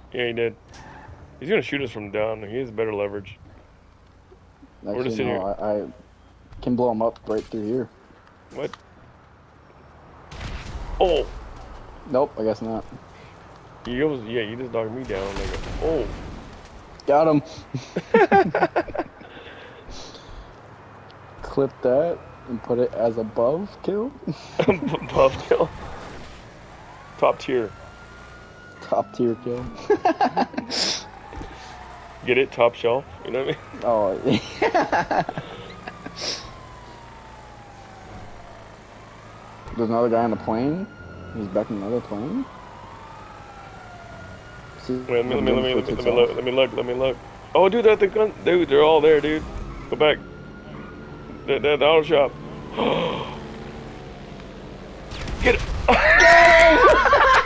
Yeah, he did. He's gonna shoot us from down. He has better leverage. We're just Actually, sitting no, here. I can blow him up right through here. What? Oh! Nope, I guess not. Yeah, you just knocked me down. Like, oh. Got him. Clip that and put it as above kill. Buff kill. Top tier. Top tier kill. Get it? Top shelf. You know what I mean? Oh. There's another guy on the plane. He's back in another plane. See, Wait, the gun still takes off. let me look. Oh, dude, they're at the gun. Dude, they're all there, dude. Go back. The auto shop. Get it.